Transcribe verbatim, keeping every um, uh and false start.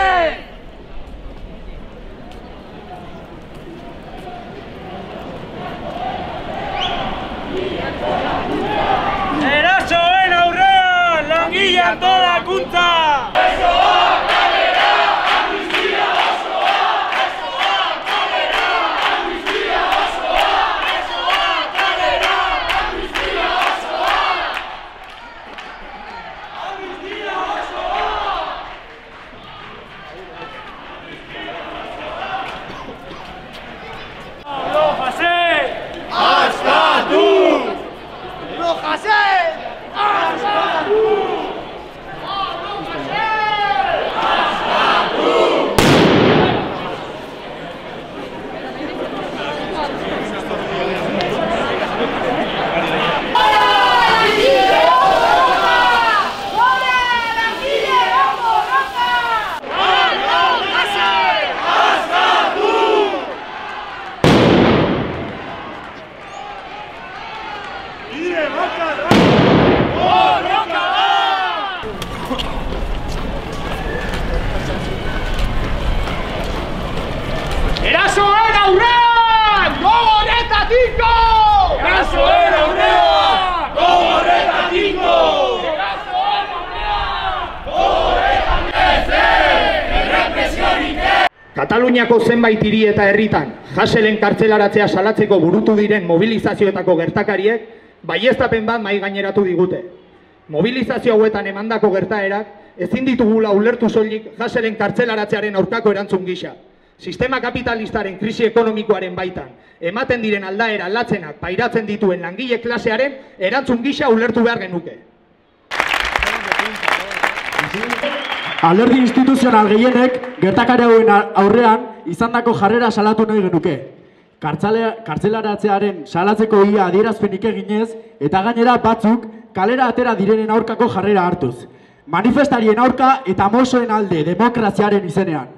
Erasoen aurrean, langile antolakuntza! Erasoen aurrean, gogoretatiko! Erasoen aurrean, gogoretatiko! Erasoen aurrean, gogoretatiko! Errepresiorik ez! Kataluniako zenbait hiri eta herritan Haselen kartzelaratzea salatzeko burutu diren mobilizazioetako gertakariek baieztapen bat mahai gaineratu digute. Mobilizazio hauetan emandako gertaerak ezin ditugula ulertu soilik Haselen kartzelaratzearen aurkako erantzun gisa. Sistema kapitalistaren krisi ekonomikoaren baitan ematen diren aldaera latzenak pairatzen dituen langile klasearen erantzun gisa ulertu behar genuke. Alderdi instituzional gehienek gertakari hauen aurrean izandako jarrera salatu nahi genuke. Kartzelaratzearen salatzeko ia adierazpenik eginez eta gainera batzuk kalera atera direnen aurkako jarrera hartuz. Manifestarien aurka eta mosoen alde demokraziaren izenean.